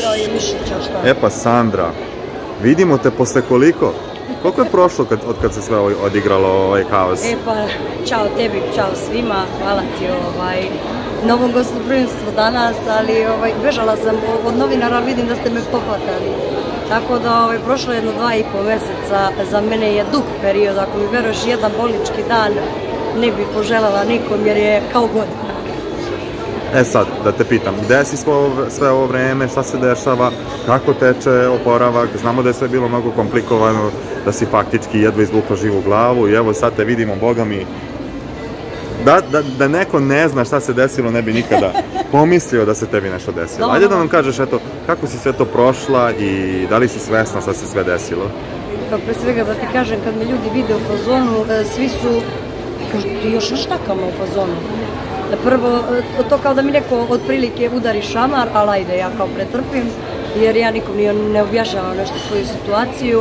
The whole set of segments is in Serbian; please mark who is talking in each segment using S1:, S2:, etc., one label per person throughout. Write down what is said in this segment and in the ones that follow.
S1: Joj, mišića, šta?
S2: E pa Sandra, vidimo te posle koliko? Koliko je prošlo od kad se sve odigralo ovaj haos?
S1: E pa, čao tebi, čao svima, hvala ti novom gostoprimstvu danas, ali bežala sam od novinara, vidim da ste me pohvatali. Tako da prošlo jedno 2,5 meseca, za mene je dug period, ako mi veruješ jedan bolnički dan ne bih poželjela nikom jer je kao godina.
S2: E sad, da te pitam, gde si sve ovo vreme, šta se dešava, kako teče oporavak, znamo da je sve bilo mnogo komplikovano, da si faktički jedva izvukla živu glavu i evo sad te vidimo, boga mi, da neko ne zna šta se desilo, ne bi nikada pomislio da se tebi nešto desilo. Ajde da nam kažeš, eto, kako si sve to prošla i da li si svesna šta se sve desilo?
S1: Pre svega da ti kažem, kad me ljudi vide u fazonu, svi su, ti još štakama u fazonu. Prvo, to kao da mi neko otprilike udari šamar, ali ajde, ja kao pretrpim, jer ja nikom ne objašnjavam nešto svoju situaciju,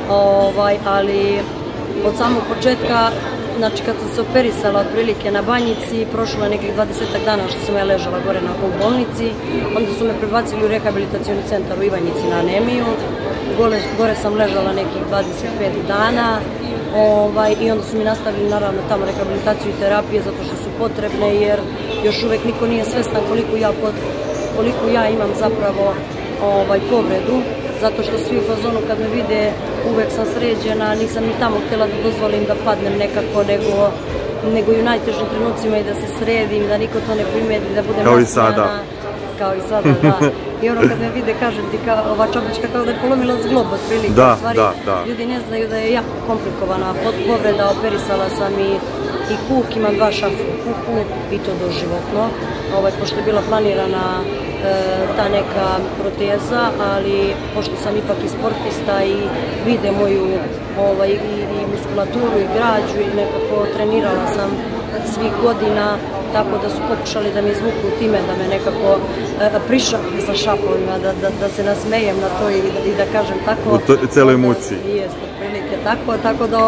S1: ali od samog početka, znači kad sam se operisala otprilike na Banjici, prošlo je nekih 20 dana što sam ja ležala gore u bolnici, onda su me prebacili u rehabilitacioni centar u Ivanjici na anemiju, gore sam ležala nekih 25 dana, i onda su mi nastavili naravno tamo rehabilitaciju i terapije zato što su potrebne jer još uvek niko nije svestan koliko ja imam zapravo povredu, zato što svi u fazonu kad me vide uvek sam sređena, nisam ni tamo htjela da dozvolim da padnem nekako, nego i u najtežim trenucima i da se sredim, da niko to ne primeti, da budem nasmejana. Kao i sada, da. I ono kad me vide, kažem ti, ova čopička kao da je polomila zglob, otprilike.
S2: Da, da.
S1: Ljudi ne znaju da je jako komplikovana povreda, operisala sam i kuk, imam 2 šafa u kuku i to doživotno. Pošto je bila planirana ta neka proteza, ali pošto sam ipak i sportista i vide moju i muskulaturu i građu i nekako trenirala sam svih godina, tako da su pokušali da me izvuku time, da me nekako prišapne sa šapovima, da se nasmejem na to i da kažem tako.
S2: U celoj muci.
S1: Jeste, otprilike tako da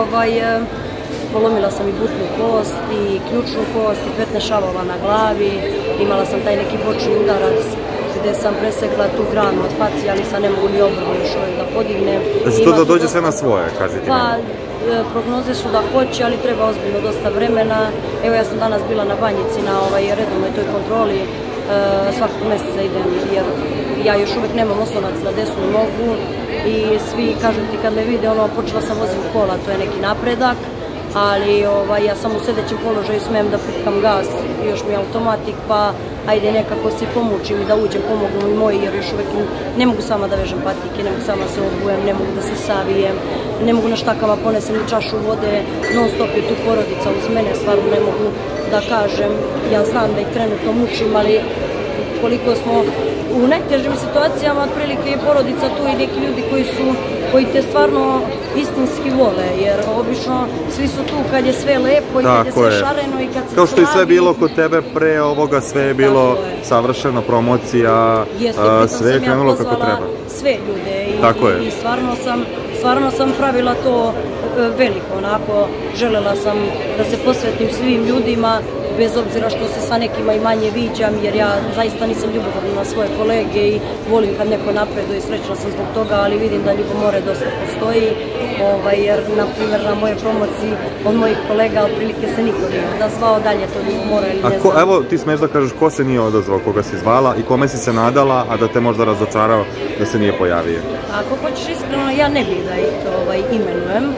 S1: polomila sam i butnu kost i ključnu kost i 15 šavova na glavi, imala sam taj neki bočni udarac gde sam presekla tu granu od facijalisa, ne mogu ni obrvu još da podignem.
S2: Znači to da dođe sve na svoje, kažete mi?
S1: Pa, prognoze su da hoće, ali treba ozbiljno dosta vremena. Evo ja sam danas bila na Banjici na redovnoj toj kontroli, svakog meseca idem jer ja još uvek nemam oslonac na desnu nogu i svi, kažem ti, kad me vide, počela sam voziti kola, to je neki napredak, ali ja sam u sedećem položaju, smem da putkam gas, još mi je automatik, pa ajde nekako se pomučim i da uđem, pomognu i moji, jer još uvek ne mogu sama da vežem patike, ne mogu sama se obujem, ne mogu da se savijem, ne mogu na štakama ponesem ni čašu vode, non stop je tu porodica uz mene, stvarno ne mogu da kažem, ja znam da ih trenutno mučim, ali koliko smo u najtežim situacijama, otprilike je porodica tu i neki ljudi koji te stvarno istinski vole, jer obično svi su tu kad je sve lepo i kad je sve šareno i kad se slavi.
S2: Kao što je sve bilo kod tebe pre ovoga, sve je bilo savršena promocija, sve je krenulo kako treba.
S1: Sve ljude i stvarno sam pravila to veliko, onako, želela sam da se posvetim svim ljudima, bez obzira što se sa nekima i manje viđam, jer ja zaista nisam ljubomorna na svoje kolege i volim kad neko napreduje i srećna sam zbog toga, ali vidim da ljubomore dosta postoji, jer, na primjer, na moje promociji od mojih kolega otprilike se niko nije odazvao, dalje to ljubomora ili ne znam.
S2: Evo, ti smeš da kažeš ko se nije odazvao, koga si zvala i kome si se nadala, a da te možda razočarao da se nije pojavio?
S1: Ako hoćeš iskreno, ja ne bih da ih imenujem.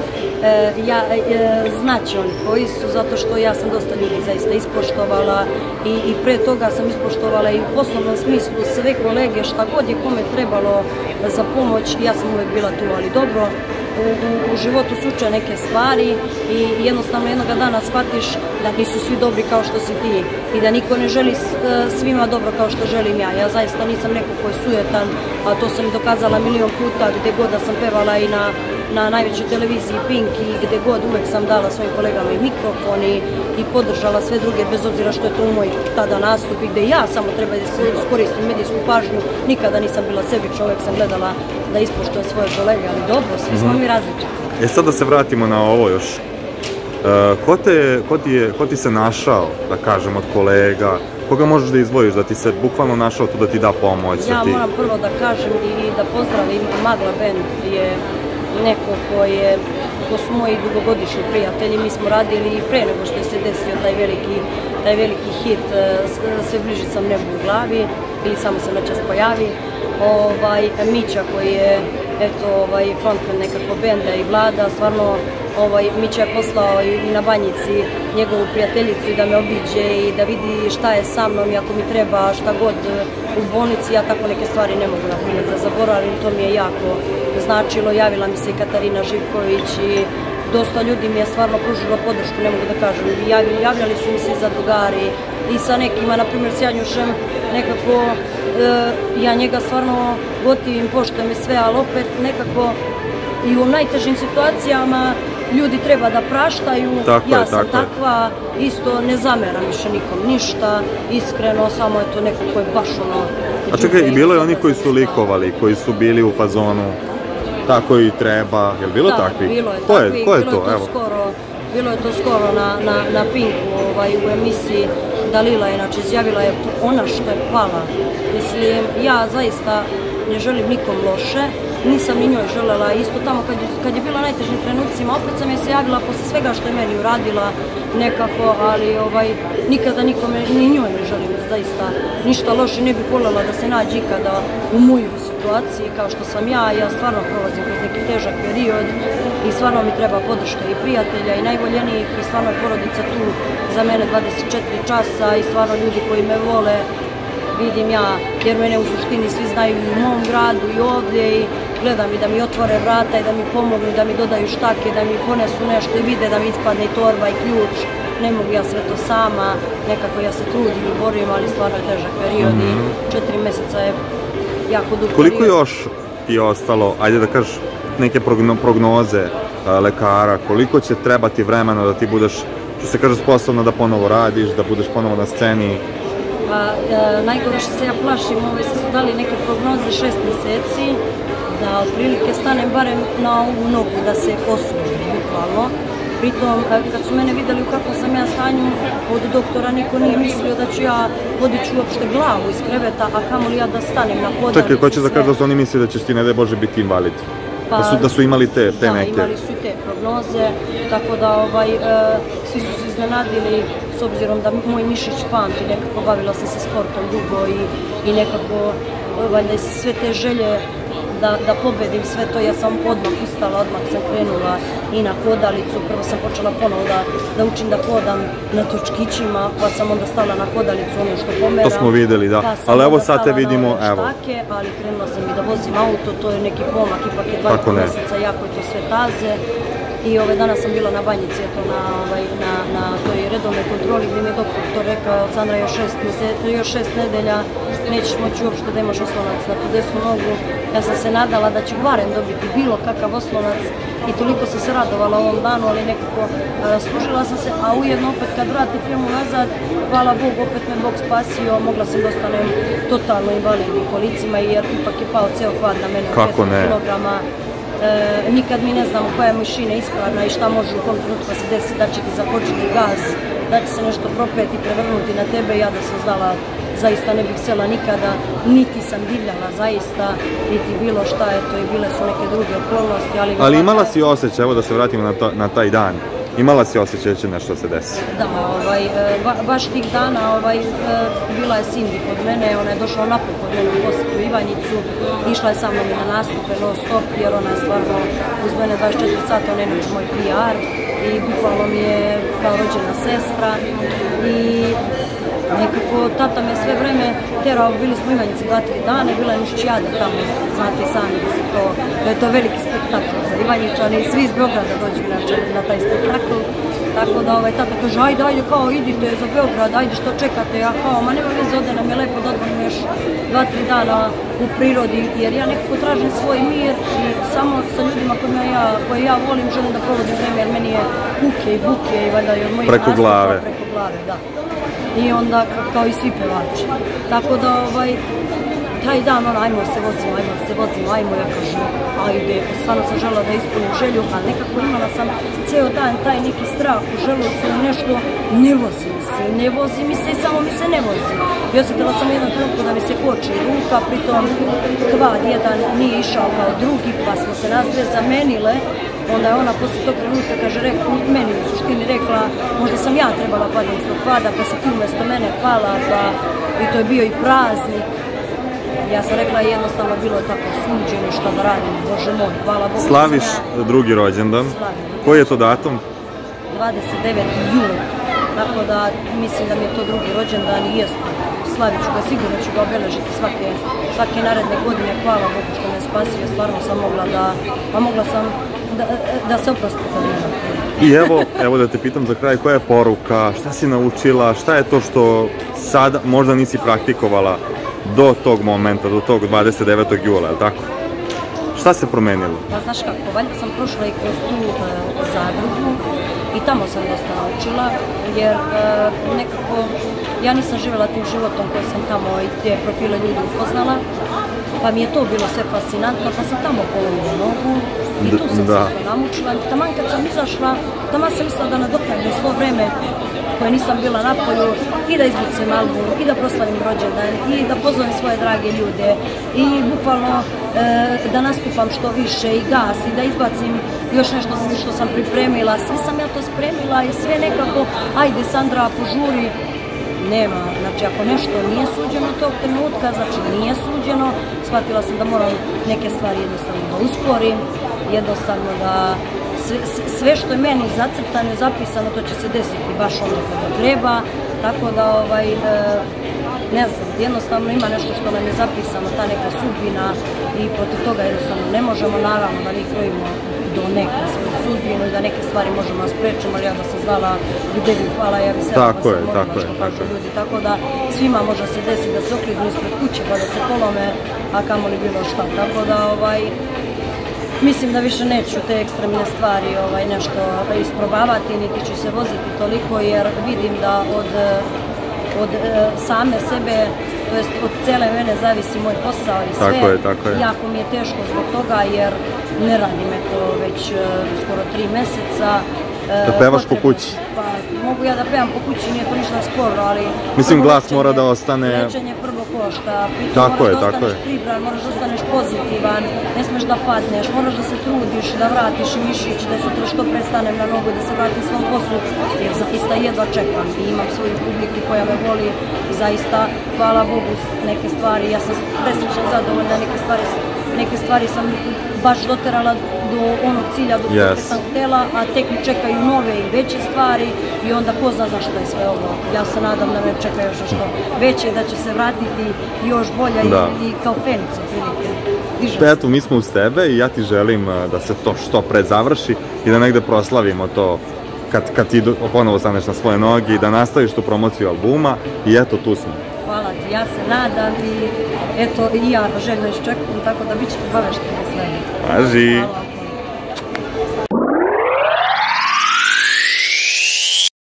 S1: Znaće oni koji su, zato što ja sam dosta ljudi zaista ispoštovala i pre toga sam ispoštovala i u poslovnom smislu sve kolege, šta god je kome trebalo za pomoć, ja sam uvek bila tu, ali dobro, u životu slučaju neke stvari i jednostavno jednoga dana shvatiš da nisu svi dobri kao što si ti i da niko ne želi svima dobro kao što želim ja. Ja zaista nisam neko ko je sujetan, a to sam i dokazala milion puta gde god da sam pevala i na najvećoj televiziji Pink i gde god uvek sam dala svojim kolegama i mikrofon i podržala sve druge, bez obzira što je to u moj tada nastup i gde ja samo treba da iskoristim medijsku pažnju. Nikada nisam bila sebična, uvek sam gledala da ispoštujem svoje kolege, ali dobro, svi smo mi različiti.
S2: Sad da se vratimo na ovo još. Ko ti se našao, da kažem, od kolega? Koga možeš da izdvojiš, da ti se bukvalno našao tu da ti da pomoć?
S1: Ja moram prvo da kažem i da pozdravim Magla Band, je neko ko su moji dugogodišnji prijatelji. Mi smo radili i pre nego što je se desio taj veliki hit Sve bliži sam nebu u glavi ili Samo se noćas pojavi. Mića koji je frontman nekako benda i Vlada, stvarno Mića je poslao i na Banjici njegovu prijateljicu i da me obiđe i da vidi šta je sa mnom i ako mi treba šta god u bolnici, ja tako neke stvari ne mogu na primjer da zaboravim, to mi je jako značilo. Javila mi se i Katarina Živković i dosta ljudi mi je stvarno pružilo podršku, ne mogu da kažem. Javljali su mi se i zadrugari i sa nekima, na primjer s Janjušem, nekako ja njega stvarno gotivim, poštujem i sve, ali opet nekako i u najtežim situacijama ljudi treba da praštaju, ja sam takva, isto ne zameram više nikom ništa, iskreno, samo je to neko ko je baš ono...
S2: A čekaj, i bilo je oni koji su likovali, koji su bili u fazonu, tako i treba, je li bilo takvi?
S1: Da, bilo je takvi, bilo je to skoro na Pinku u emisiji. Dalila je, znači izjavila je ona što je pala. Mislim, ja zaista ne želim nikom loše, nisam ni njoj želela, isto tamo kad je bila u najtežim trenucima, opet sam je se javila posle svega što je meni uradila nekako, ali nikada nikome, ni njoj ne želim zaista ništa loše, ne bih voljela da se nađe ikada u mojoj situaciji kao što sam ja stvarno prolazim kroz neki težak period i stvarno mi treba podrška i prijatelja i najvoljenijih i stvarno je porodica tu za mene 24 časa i stvarno ljudi koji me vole, vidim ja, jer mene u suštini svi znaju i u mom gradu i ovdje i gledam i da mi otvore vrata i da mi pomognu, da mi dodaju štake, da mi ponesu nešto i vide da mi ispadne i torba i ključ. Ne mogu ja sve to sama, nekako ja se trudim i borim, ali stvarno je težak period i 4 meseca je jako dug period.
S2: Koliko još ti je ostalo, ajde da kažeš, neke prognoze lekara, koliko će trebati vremena da ti budeš, što se kaže, sposobna da ponovo radiš, da budeš ponovo na sceni?
S1: Najgore što se ja plašim, su dali neke prognoze 6 meseci, da otprilike stanem barem na ovu nogu, da se poslužim, bukvalno. Pritom, kad su mene videli u kakvom sam ja stanju, od doktora niko nije mislio da ću ja podići uopšte glavu iz kreveta, a kamoli ja da stanem na hodalicu.
S2: Čekaj, ko će da kaže da su oni misli da ćeš ti, ne daj Bože, biti invalid? Da su imali te neke?
S1: Da, imali su i te prognoze, tako da svi su se iznenadili, s obzirom da moj mišić pamti, nekako bavila sam se sportom dugo i nekako sve te želje da pobedim sve to, ja sam odmah ustala, odmah sam krenula i na hodalicu, prvo sam počela ponovo da učim da hodam na točkićima, pa sam onda stala na hodalicu, ono što pomeram.
S2: To smo videli, da, ali evo sad te vidimo, evo.
S1: Ali krenula sam i da vozim auto, to je neki pomak, ipak je 2 mjeseca, jako je to sve taze. I danas sam bila na Banjici, na toj redovnoj kontroli gdje mi je doktor to rekao, Sandra, još 6 nedelja nećeš moći uopšte da imaš oslonac na tu desnu nogu. Ja sam se nadala da ću barem dobiti bilo kakav oslonac i toliko sam se radovala ovom danu, ali nekako služila sam se, a ujedno opet kad vratim filmu nazad, hvala Bogu, opet me Bog spasio, mogla sam da ostanem totalno invalid u kolicima jer ipak je pao ceo kvad na mene od 500 kilograma. Nikad mi ne znamo koja je mašina ispravna i šta može u kom trenutku se desi, da će ti započeti gaz, da će se nešto propeti, prevrnuti na tebe. Ja da sam znala, zaista ne bih htjela nikada, niti sam divljala zaista, niti bilo šta je to i bile su neke druge okolnosti.
S2: Ali imala si osjećaj, evo da se vratimo na taj dan, imala si osjećaj da će nešto se desi?
S1: Da, baš tih dana bila je Cindy kod mene, ona je došla napred kod mene u posjetu Ivanjicu, išla je sa mnom i na nastupe non stop jer ona je stvarno uz mene 24 sata, ona je moj PR i bukvalno mi je kao rođena sestra i nekako tata me sve vreme terao, bili smo u Ivanjici 2-3 dana, bila je Mišćijada tamo, znate i sami da je to veliki spektakl za Ivanjičane i svi iz Beograda dođu inače na taj spektakl. Tako da tata kaže, ajde, kao idite za Beograd, ajde što čekate, ja kao, ma nema veze, ovdje nam je lepo da odmah još 2-3 dana u prirodi, jer ja nekako tražim svoj mir i samo sa ljudima koje ja volim želim da provodim vreme, jer meni je buke i valjda i od mojih nastupa preko glave, da. I onda kao i svi pevači. Tako da taj dan, ajmo se vozimo, ajmo, ja kažem, ajde, stvarno sam žela da ispunim želju, ali nekako imala sam ceo dan taj neki strah u želucu, nešto, ne vozi mi se i samo mi se ne vozi. I osjetila sam jednom trenutku da mi se koči ruka, pritom kvad jedan nije išao kao drugi, pa smo se nas dve zamenile. Onda je ona posle tog trenutka, kaže, meni u suštini rekla, možda sam ja trebala padati iz tog kvada, pa si ti umjesto mene pala, pa i to je bio i praznik. Ja sam rekla, jednostavno bilo je tako suđeno, što da radim, Bože moj, hvala Bogu.
S2: Slaviš drugi rođendan?
S1: Slavim.
S2: Koji je to datum?
S1: 29. jul, tako da mislim da mi je to drugi rođendan i jest. Slavit ću ga, sigurno ću ga obeležiti svake naredne godine, hvala Bogu što me spasio, stvarno sam mogla sam da se oprostim od njega.
S2: I evo da te pitam za kraj, koja je poruka, šta si naučila, šta je to što sada možda nisi praktikovala do tog momenta, do tog 29. jula, je li tako? Šta se promenilo?
S1: Pa znaš kako, valjda sam prošla i kroz tu zadrugu i tamo sam dosta naučila, jer nekako ja nisam živjela tim životom koji sam tamo i te profile ljudi upoznala, pa mi je to bilo sve fascinantno, pa sam tamo polomila nogu i tu sam se sve namučila. Taman kad sam izašla, taman sam mislila da nadoknadim svo vreme koje nisam bila na polju i da izbucim album, i da proslavim rođendan, i da pozovem svoje drage ljude, i bukvalno da nastupam što više, i gas, i da izbacim još nešto što sam pripremila. Sve sam ja to spremila i sve nekako, ajde Sandra, požuri. Nema, znači ako nešto nije suđeno tog trenutka, znači nije suđeno, shvatila sam da moram neke stvari jednostavno da usporim, jednostavno da sve što je meni zacrtano i zapisano, to će se desiti baš ono kada treba, tako da ne znam, jednostavno ima nešto što nam je zapisano, ta neka sudbina i protiv toga jednostavno ne možemo, naravno da mi krojimo do neke svoju sudbinu i da neke stvari možemo da sprečimo, ali ja da sam znala gde bi hvala, ja bi se ljudi, tako da svima može se desiti da se okliznu ispred kuće pa da se polome, a kamoli bilo šta, tako da mislim da više neću te ekstremne stvari nešto isprobavati, niti ću se voziti toliko, jer vidim da od same sebe, to jest od cele mene zavisi moj posao i sve.
S2: Tako je.
S1: Jako mi je teško zbog toga jer ne radim to već skoro 3 meseca.
S2: Da pevaš po kući?
S1: Pa mogu ja da pevam po kući, nije to ništa sporo, ali...
S2: Mislim, glas mora da ostane...
S1: Lečenje prvo košta,
S2: moraš
S1: da ostaneš pribran, moraš da ostaneš pozitivan, ne smeš da padneš, moraš da se trudiš, da vratiš mišić, da sutra što prestanem na nogu, da se vratim svom poslu, jer zaista jedva čekam i imam svoju publiku koja me voli i zaista, hvala Bogu, neke stvari, ja sam presrećna, zadovoljna, neke stvari sam baš doterala do onog cilja do kojeg sam htjela, a tek mi čekaju nove i veće stvari i onda ko zna zašto je sve ovo. Ja se nadam da me čeka još nešto veće, da će se vratiti još bolja i kao Feniks otprilike.
S2: Eto, mi smo uz tebe i ja ti želim da se to što pre završi i da negde proslavimo to kad ti ponovo staneš na svoje noge i da nastaviš tu promociju albuma i eto, tu smo.
S1: Hvala ti, ja se nadam i eto i ja željno iščekujem, tako da bit ćete obavešteni na sve.
S2: Važi!